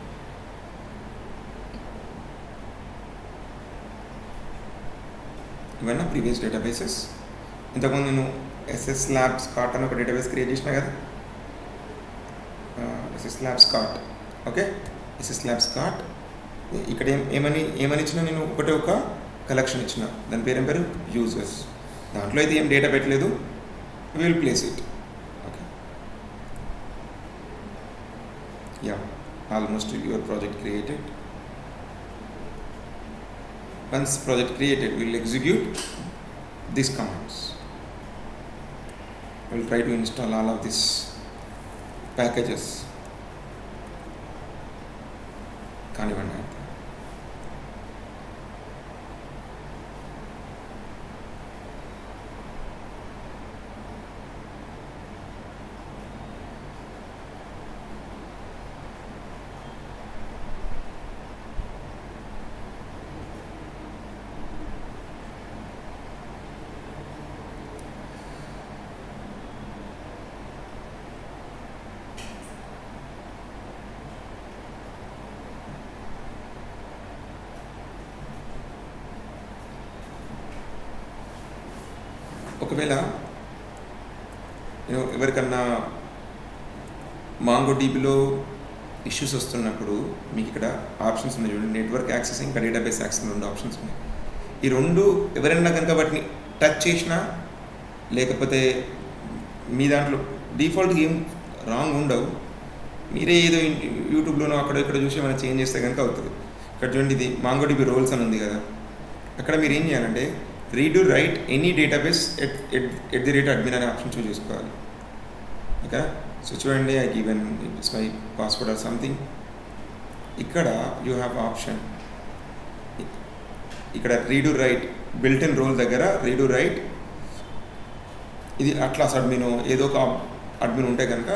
ఇవన్నీ ప్రీవియస్ డేటాబేసెస్. ఇంతకుముందు నేను ఎస్ఎస్ ల్యాబ్స్ కార్ట్ అని ఒక డేటాబేస్ క్రియేట్ చేసిన కదా, SS labs cart. Okay, SS labs cart. ఇక్కడ ఏం ఏమని ఏమని ఇచ్చినా నేను ఒకటే ఒక కలెక్షన్ ఇచ్చిన, దాని పేరు ఏం పేరు యూజర్స్. దాంట్లో అయితే ఏం డేటా పెట్టలేదు, will place it. Okay, ya almost your project created. Once project created will execute these commands. I will try to install all of these packages. కానివ్వండి. ఒకవేళ నేను ఎవరికన్నా మాంగోడీబీలో ఇష్యూస్ వస్తున్నప్పుడు మీకు ఇక్కడ ఆప్షన్స్ ఉన్నాయి చూడండి. నెట్వర్క్ యాక్సెస్ ఇంకా డేటాబేస్ యాక్సెస్ రెండు ఆప్షన్స్ ఉన్నాయి. ఈ రెండు ఎవరైనా కనుక వాటిని టచ్ చేసినా లేకపోతే మీ దాంట్లో డిఫాల్ట్గా ఏం రాంగ్ ఉండవు, మీరే ఏదో యూట్యూబ్లోనో అక్కడ ఇక్కడ చూసి ఏమైనా చేంజ్ చేస్తే కనుక అవుతుంది. ఇక్కడ చూడండి, ఇది మాంగోడీబీ రోల్స్ అని ఉంది కదా, అక్కడ మీరు ఏం చేయాలంటే read write any database at at at the rate admin అనే ఆప్షన్ చూస్ చేసుకోవాలి. ఓకే, సో చూడండి, I given it's my password or something. ఇక్కడ యూ హ్యావ్ ఆప్షన్, ఇక్కడ read write built in role దగ్గర రీడు రైట్, ఇది Atlas admin ఏదో ఒక admin ఉంటే కనుక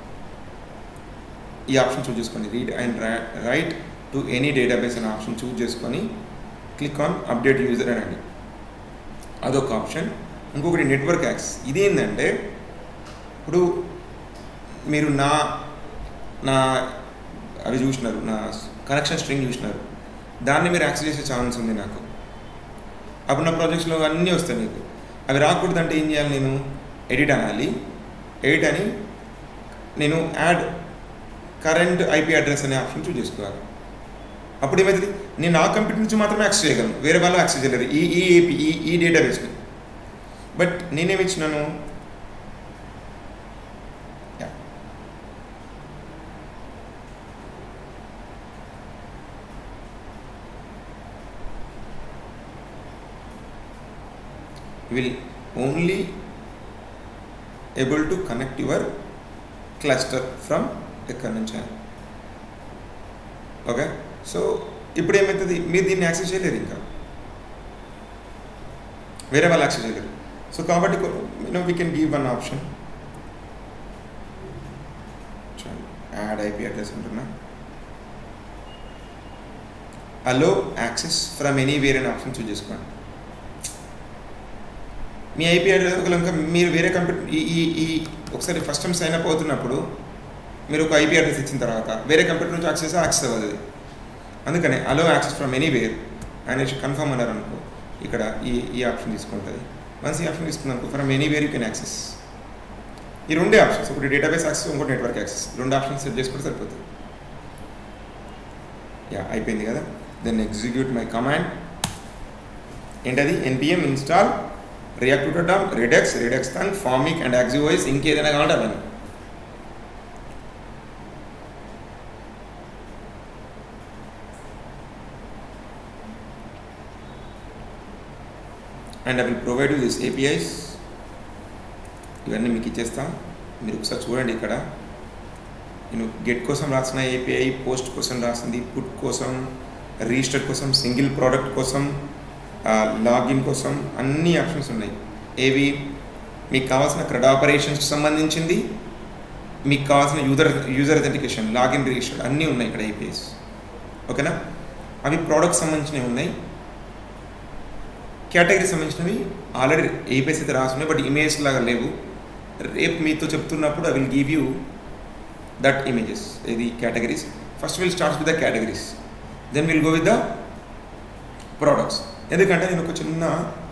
ఈ ఆప్షన్ చూస్ చేసుకోండి. Read and write to any database అనే ఆప్షన్ చూస్ చేసుకొని క్లిక్ ఆన్ అప్డేట్ యూజర్ అనండి, అదొక ఆప్షన్. ఇంకొకటి నెట్వర్క్ యాక్సెస్. ఇదేంటంటే ఇప్పుడు మీరు నా నా అవి చూసినారు, నా కనెక్షన్ స్ట్రింగ్ చూసినారు, దాన్ని మీరు యాక్సెస్ చేసే ఛాన్స్ ఉంది నాకు. అప్పుడు నా ప్రాజెక్ట్స్లో అన్నీ వస్తాయి మీకు. అవి రాకూడదంటే ఏం చేయాలి, నేను ఎడిట్ అనాలి. ఎడిట్ అని నేను యాడ్ కరెంట్ ఐపీ అడ్రస్ అనే ఆప్షన్ చూస్ చేసుకోవాలి. అప్పుడు ఏమవుతుంది, నేను ఆ కంప్యూటర్ నుంచి మాత్రమే యాక్సెస్ చేయగలను, వేరే వాళ్ళు యాక్సెస్ చేయలేరు ఈ ఈ ఏపీ ఈ ఈ డేటాబేస్ని. బట్ నేనేమి ఇచ్చినాను, will only able to connect your cluster from ఎక్కడి నుంచి. ఓకే, సో ఇప్పుడు ఏమవుతుంది, మీరు దీన్ని యాక్సెస్ చేయలేరు, ఇంకా వేరే వాళ్ళు యాక్సెస్ చేయలేరు. సో కాబట్టి you know we can give one option, add IP address ఉంటున్నా, అలో యాక్సెస్ ఫ్రమ్ ఎనీవేర్ అనే ఆప్షన్ చూస్ చేసుకోండి. మీ ఐపీ అడ్రస్ కనుక మీరు వేరే కంప్యూటర్ ఈ ఈ ఈ ఒకసారి ఫస్ట్ టైం సైన్ అప్ అవుతున్నప్పుడు మీరు ఒక ఐపీ అడ్రస్ ఇచ్చిన తర్వాత వేరే కంప్యూటర్ నుంచి యాక్సెస్ యాక్సెస్ అవ్వదు. అందుకనే అలో యాక్సెస్ ఫ్రమ్ ఎనీవేర్ అనేసి కన్ఫర్మ్ అన్నారు అనుకో, ఇక్కడ ఈ ఈ ఆప్షన్ తీసుకుంటుంది. వన్స్ ఈ ఆప్షన్ తీసుకున్నాను from anywhere you can access. ఈ రెండే ఆప్షన్స్, ఒకటి డేటాబేస్ యాక్సెస్, ఇంకోటి నెట్వర్క్ యాక్సెస్, రెండు ఆప్షన్స్ సెట్ చేసుకుంటే సరిపోతుంది. యా అయిపోయింది కదా. Then execute my command. ఏంటది, NPM install react to dom redux redux then Formik and axios, ఇంకేదైనా కావాలంటే అవన్నీ. And I will provide you this APIs. ఇవన్నీ మీకు ఇచ్చేస్తాం, మీరు ఒకసారి చూడండి. ఇక్కడ నేను గెట్ కోసం రాసిన ఏపీఐ, పోస్ట్ కోసం రాసింది, పుట్ కోసం, రిజిస్టర్ కోసం, సింగిల్ ప్రోడక్ట్ కోసం, లాగిన్ కోసం అన్ని ఆప్షన్స్ ఉన్నాయి. ఏవి మీకు కావాల్సిన క్రెడ్ ఆపరేషన్స్కి సంబంధించింది, మీకు కావాల్సిన user user authentication, login, register అన్నీ ఉన్నాయి ఇక్కడ ఏపీఐస్. ఓకేనా, అవి ప్రోడక్ట్ సంబంధించినవి ఉన్నాయి. కేటగిరీ సంబంధించినవి ఆల్రెడీ ఏపీఐస్ అయితే రాస్తున్నాయి, బట్ ఇమేజ్ లాగా లేవు. రేపు మీతో చెప్తున్నప్పుడు I will give you that images. ఇది categories. First will start with the categories, then will go with the products. ఎందుకంటే నేను ఒక చిన్న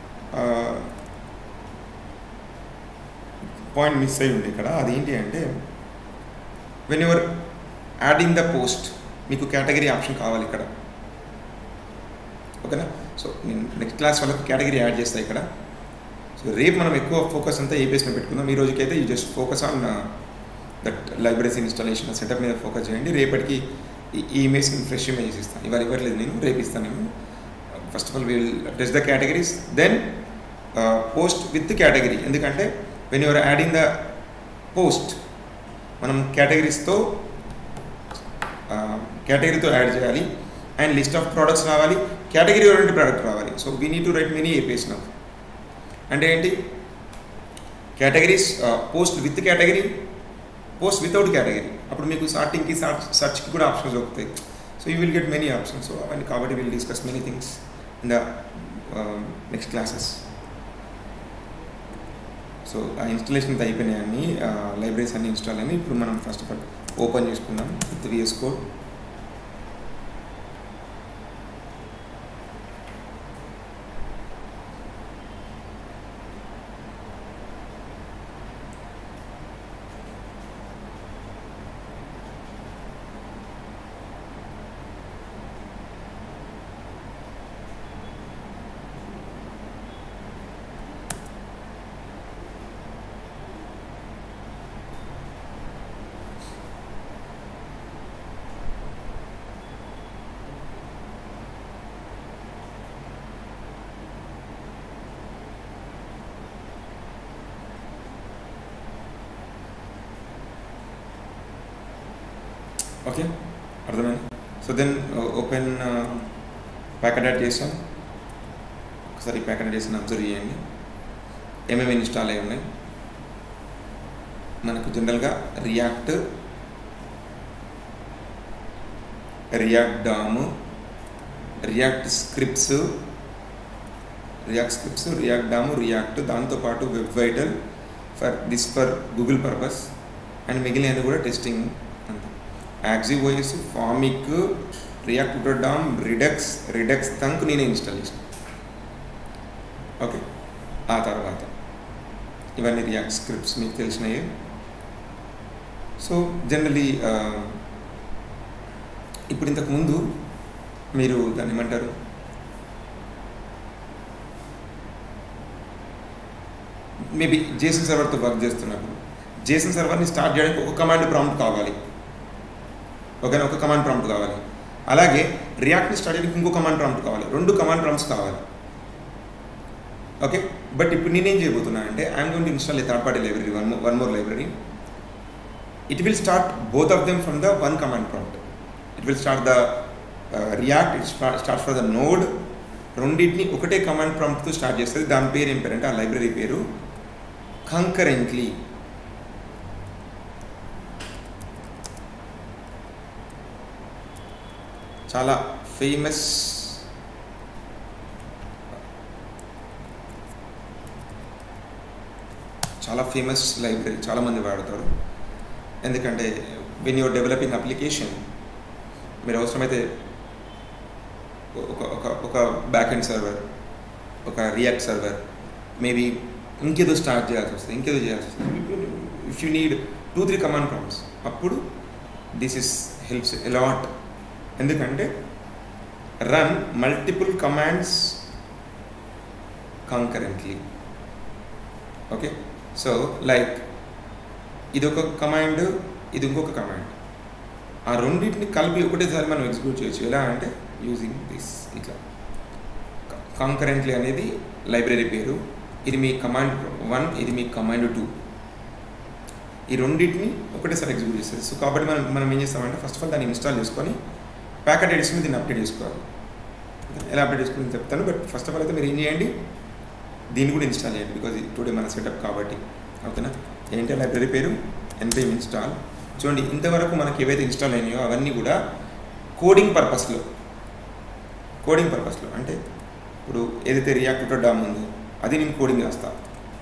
పాయింట్ మిస్ అయ్యి ఉంది ఇక్కడ. అదేంటి అంటే when you're adding the post మీకు కేటగిరీ ఆప్షన్ కావాలి ఇక్కడ. ఓకేనా, సో నేను నెక్స్ట్ క్లాస్ వాళ్ళకి కేటగిరీ యాడ్ చేస్తాను ఇక్కడ. సో రేపు మనం ఎక్కువ ఫోకస్ అంతా ఏపీఎస్ మీద పెట్టుకుందాం. ఈ రోజుకైతే you just focus on that libraries installation setup మీద ఫోకస్ చేయండి. రేపటికి ఈ ఇమేజ్కి ఫ్రెష్ ఇమేజెస్ ఇస్తాను. ఇవాళ ఇవ్వట్లేదు నేను, రేపు ఇస్తాను నేను. First of all will test the categories, then post with category. ఎందుకంటే when you're adding the post మనం కేటగిరీస్తో కేటగిరీతో యాడ్ చేయాలి అండ్ లిస్ట్ ఆఫ్ ప్రోడక్ట్స్ రావాలి, కేటగిరీ ఓరియంటెడ్ ప్రోడక్ట్ రావాలి. So we need to write many APIs now. అంటే ఏంటి, categories post with category, post without category. అప్పుడు మీకు సార్టింగ్కి సర్చ్కి కూడా ఆప్షన్స్ దొరుకుతాయి. So you will get many options. So అవన్నీ కాబట్టి will discuss many things in the next classes. So ఆ ఇన్స్టాలేషన్ అయిపోయినాయి అన్ని లైబ్రరీస్ అన్ని ఇన్స్టాల్ అని. ఇప్పుడు మనం ఫస్ట్ ఆఫ్ ఆల్ ఓపెన్ చేసుకుందాం విత్ విఎస్ కోడ్. ఓకే, అర్థమైంది. So then open packet add చేసాం. ఒకసారి ప్యాకెట్ యాడ్ చేసిన అబ్జర్వ్ చేయండి ఏమేమి ఇన్స్టాల్ అయ్యి ఉన్నాయి. మనకు జనరల్గా React, React DOM, React scripts, React scripts, React DOM, React, దాంతోపాటు web vital for this for Google purpose and మిగిలినవి కూడా testing. Axios, Formik, React DOM, Redux, Redux thunk నేనే ఇన్స్టాల్ చేసాను. ఓకే, ఆ తర్వాత ఇవన్నీ రియాక్ట్ స్క్రిప్ట్స్ మీకు తెలిసినాయి. సో జనరలీ ఇప్పుడు ఇంతకుముందు మీరు దాన్ని ఏమంటారు, మేబీ జేసన్ సర్వర్తో వర్క్ చేస్తున్నప్పుడు జేసన్ సర్వర్ని స్టార్ట్ చేయడానికి ఒక కమాండ్ ప్రాంప్ట్ కావాలి. ఓకేనా, ఒక కమాండ్ ప్రాంప్ట్ కావాలి. అలాగే రియాక్ట్ని స్టార్ట్ చేయడానికి ఇంకో కమాండ్ ప్రాంప్ట్ కావాలి. రెండు కమాండ్ ప్రాంప్ట్స్ కావాలి. ఓకే, బట్ ఇప్పుడు నేనేం చేయబోతున్నాను అంటే I'm going to install a third party library, one one more library. It will start both of them from the one command prompt. It will start the React, it start for the node. రెండింటిని ఒకటే command ప్రాంప్ట్తో start చేస్తుంది. దాని పేరు ఏం పేరు అంటే ఆ library పేరు కంకరెంట్లీ. చాలా ఫేమస్ చాలా ఫేమస్ లైబ్రరీ, చాలామంది వాడతారు. ఎందుకంటే వెన్ యూఆర్ డెవలపింగ్ అప్లికేషన్, మీరు అవసరమైతే ఒక ఒక ఒక బ్యాక్ ఎండ్ సర్వర్, ఒక రియాక్ట్ సర్వర్, మేబీ ఇంకేదో స్టార్ట్ చేయాల్సి వస్తుంది, ఇంకేదో చేయాల్సి వస్తుంది. If you need two three command prompts, అప్పుడు దిస్ ఇస్ హెల్ప్స్ ఎలాట్. ఎందుకంటే run multiple commands concurrently. Okay, so like ఇది ఒక కమాండ్, ఇది ఇంకొక కమాండ్, ఆ రెండింటిని కలిపి ఒకటేసారి మనం ఎగ్జిక్యూట్ చేయొచ్చు. ఎలా అంటే యూజింగ్ దిస్, ఇట్లా. కంకరెంట్లీ అనేది లైబ్రరీ పేరు. ఇది మీ కమాండ్ వన్, ఇది మీ కమాండ్ టూ. ఈ రెండింటిని ఒకటేసారి ఎగ్జిక్యూట్ చేస్తుంది. సో కాబట్టి మనం మనం ఏం చేస్తామంటే ఫస్ట్ ఆఫ్ ఆల్ దాన్ని ఇన్స్టాల్ చేసుకొని ప్యాకెట్ ఎడిషన్ దీన్ని అప్డేట్ చేసుకోవాలి. ఎలా అప్డేట్ చేసుకోవాలని చెప్తాను. బట్ ఫస్ట్ ఆఫ్ ఆల్ అయితే మీరు ఏం చేయండి, దీన్ని కూడా ఇన్స్టాల్ చేయండి, బికాజ్ టుడే మన సెటప్ కాబట్టి. ఓకేనా, ఏంటి లైబ్రరీ పేరు ఎన్పిఎం ఇన్స్టాల్. చూడండి, ఇంతవరకు మనకి ఏవైతే ఇన్స్టాల్ అయినాయో అవన్నీ కూడా కోడింగ్ పర్పస్లో కోడింగ్ పర్పస్లో అంటే ఇప్పుడు ఏదైతే రియాక్ట్ డామ్ ఉందో అది నేను కోడింగ్ చేస్తాను.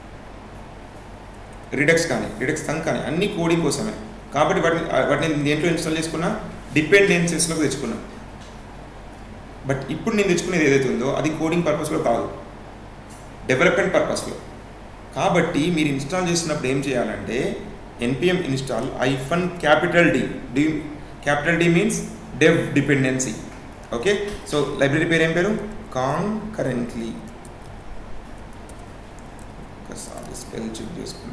రిడక్స్ కానీ రిడక్స్ తంక్ కానీ అన్ని కోడింగ్ కోసమే. కాబట్టి వాటిని వాటిని నేను దేంట్లో ఇన్స్టాల్ చేసుకున్నా, డిపెండెన్సీస్లోకి తెచ్చుకున్నా. బట్ ఇప్పుడు నేను తెచ్చుకునేది ఏదైతే ఉందో అది కోడింగ్ పర్పస్లో కాదు, డెవలప్మెంట్ పర్పస్లో. కాబట్టి మీరు ఇన్స్టాల్ చేసినప్పుడు ఏం చేయాలంటే NPM install hyphen capital D D capital D means dev dependency. Okay, so library పేరు ఏం పేరు కాంకరెంట్లీ. ఒకసారి స్పెల్ చెక్ చేసుకున్నాం.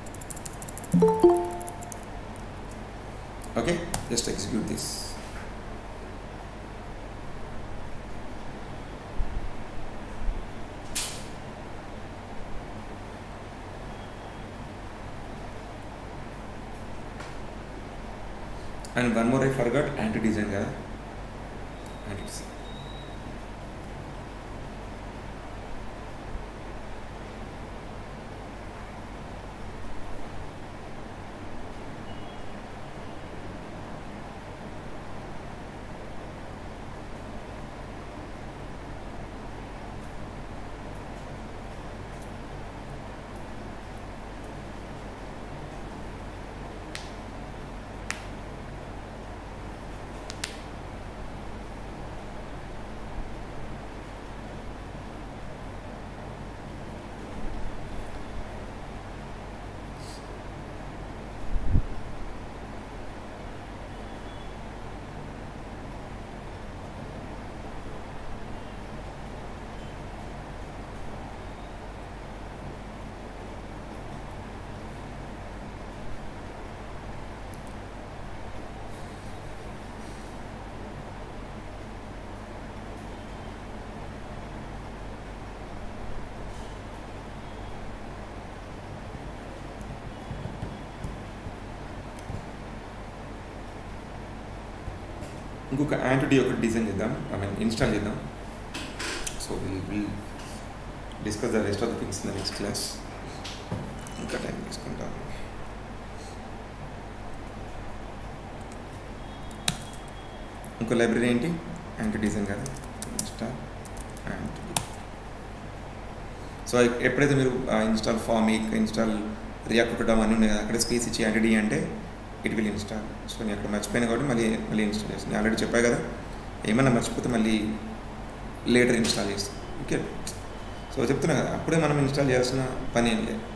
Okay, just execute this. And one more I forgot, anti design కదా, యాంటీ డిజైన్. ఇంకొక యాంటిటీ ఒకటి design చేద్దాం, I mean install చేద్దాం. So will will discuss the rest of the things in the next class. ఇంకా time తీసుకుంటాం. ఇంకో library ఏంటి, anti design కదా, ఇన్స్టాల్ యాంటీ. సో ఎప్పుడైతే మీరు ఇన్స్టాల్ ఫార్మిక్, ఇన్స్టాల్ రియాక్ట్ అన్నీ ఉన్నాయి కదా, అక్కడ స్పేస్ ఇచ్చి యాంటీ అంటే ఇట్ విల్ ఇన్స్టాల్. సో నేను అక్కడ మర్చిపోయినా కాబట్టి మళ్ళీ మళ్ళీ ఇన్స్టాల్ చేస్తాను. నేను ఆల్రెడీ చెప్పా కదా, ఏమన్నా మర్చిపోతే మళ్ళీ లేటర్ ఇన్స్టాల్ చేస్తాను. ఓకే, సో చెప్తున్నా కదా, అప్పుడే మనం ఇన్స్టాల్ చేయాల్సిన పని ఏం లేదు.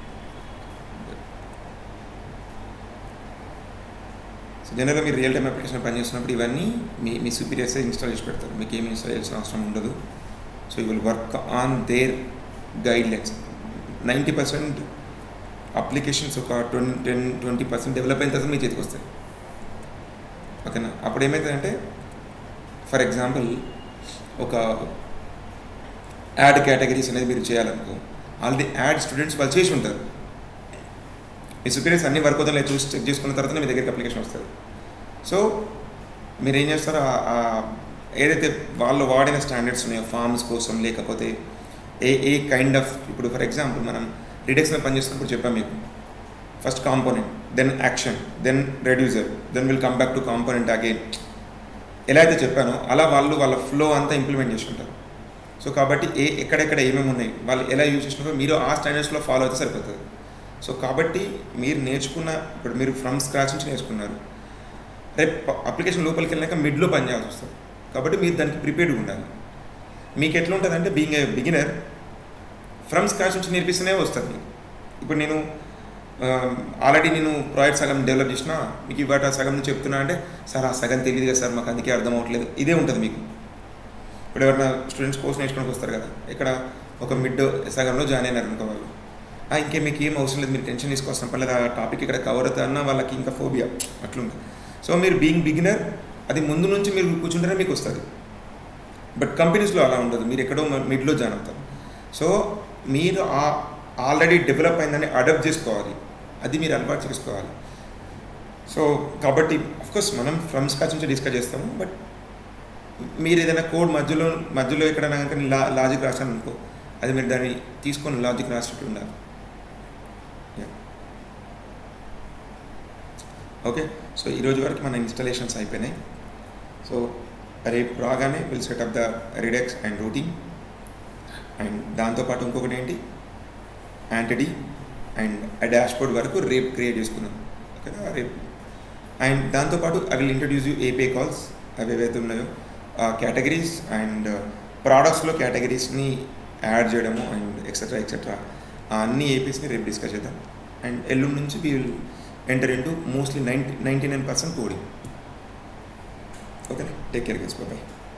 సో జనరల్గా మీరు రియల్ టైమ్ అప్లికేషన్ పని చేస్తున్నప్పుడు ఇవన్నీ మీ మీ సుపీరియర్స్ ఇన్స్టాల్ చేసి పెడతారు, మీకు ఏమి ఇన్స్టాల్ చేయాల్సిన అవసరం ఉండదు. So you will work on their guidelines. Ninety percent applications ఒక twenty ten twenty percent develop అయిన తర్వాత మీ చేతికి వస్తాయి. ఓకేనా, అప్పుడు ఏమవుతుందంటే ఫర్ ఎగ్జాంపుల్ ఒక యాడ్ కేటగిరీస్ అనేది మీరు చేయాలనుకో, ఆల్రెడీ యాడ్ స్టూడెంట్స్ వాళ్ళు చేసి ఉంటారు. మీ సుపీరియర్స్ అన్ని వర్క్ అవుతాయి చూసి చెక్ చేసుకున్న తర్వాత మీ దగ్గరికి అప్లికేషన్ వస్తుంది. సో మీరు ఏం చేస్తారో ఏదైతే వాళ్ళు వాడిన స్టాండర్డ్స్ ఉన్నాయో ఫార్మ్స్ కోసం, లేకపోతే ఏ ఏ కైండ్ ఆఫ్, ఇప్పుడు ఫర్ ఎగ్జాంపుల్ మనం రిడెక్స్లో పనిచేస్తున్నప్పుడు చెప్పాం మీకు, first component, then action, then reducer, then will come back to component again. ఎలా అయితే చెప్పానో అలా వాళ్ళు వాళ్ళ ఫ్లో అంతా ఇంప్లిమెంట్ చేసుకుంటారు. సో కాబట్టి ఏ ఎక్కడెక్కడ ఏమేమి ఉన్నాయి, వాళ్ళు ఎలా యూజ్ చేసినారో మీరు ఆ స్టాండర్డ్స్లో ఫాలో అయితే సరిపోతుంది. సో కాబట్టి మీరు నేర్చుకున్న, ఇప్పుడు మీరు ఫ్రమ్ స్క్రాచ్ నుంచి నేర్చుకున్నారు, రేపు అప్లికేషన్ లోపలికి వెళ్ళాక మిడ్లో పని చేయాల్సి వస్తుంది. కాబట్టి మీరు దానికి ప్రిపేర్డ్గా ఉండాలి. మీకు ఎట్లా ఉంటుందంటే being a beginner from scratch నుంచి నేర్పిస్తూనే వస్తుంది. ఇప్పుడు నేను ఆల్రెడీ నేను ప్రాజెక్ట్ సగం డెవలప్ చేసిన, మీకు ఇవాట సగం నుంచి చెప్తున్నా అంటే సార్ ఆ సగం తెలియదు కదా సార్, మాకు అందుకే అర్థం అవ్వట్లేదు, ఇదే ఉంటుంది మీకు. ఇప్పుడు ఎవరైనా స్టూడెంట్స్ కోర్స్ నేర్చుకోవడానికి వస్తారు కదా, ఇక్కడ ఒక మిడ్ సగంలో జాయిన్ అయినారు అనుకో వాళ్ళు, ఇంకే మీకు ఏం అవసరం లేదు, మీరు టెన్షన్ తీసుకోవాల్సిన పర్లేదు, ఆ టాపిక్ ఇక్కడ కవర్ అవుతా అన్న వాళ్ళకి ఇంకా ఫోబియా అట్లుంది. సో మీరు బీయింగ్ బిగినర్ అది ముందు నుంచి మీరు కూర్చుంటేనే మీకు వస్తుంది. బట్ కంపెనీస్లో అలా ఉండదు, మీరు ఎక్కడో మిడ్లో జాయిన్ అవుతారు. సో మీరు ఆ ఆల్రెడీ డెవలప్ అయిందని అడాప్ట్ చేసుకోవాలి, అది మీరు అలవాటు చేసుకోవాలి. సో కాబట్టి అఫ్కోర్స్ మనం ఫ్రమ్ స్క్రాచ్ నుంచి డిస్కస్ చేస్తాము. బట్ మీరు ఏదైనా కోడ్ మధ్యలో మధ్యలో ఎక్కడైనా కనుక లా లాజిక్ రాశాను అనుకో, అది మీరు దాన్ని తీసుకొని లాజిక్ రాసినట్టు ఉండాలి. ఓకే, సో ఈరోజు వరకు మన ఇన్స్టాలేషన్స్ అయిపోయినాయి. సో రేపు రాగానే will set up the Redux and routing, and దాంతోపాటు ఇంకొకటి ఏంటి యాంటిటీ అండ్ ఆ డాష్బోర్డ్ వరకు రేపు క్రియేట్ చేసుకుందాం. ఓకేనా, రేపు. అండ్ దాంతోపాటు I will introduce you API calls, అవి ఏవైతే ఉన్నాయో కేటగిరీస్ అండ్ ప్రోడక్ట్స్లో కేటగిరీస్ని యాడ్ చేయడము అండ్ ఎక్సెట్రా ఎక్సెట్రా అన్ని ఏపీస్ని రేపు డిస్కస్ చేద్దాం. అండ్ ఎల్లుండి నుంచి we will enter into mostly ninety ninety nine percent coding. ఓకేనా, take care guys, bye by.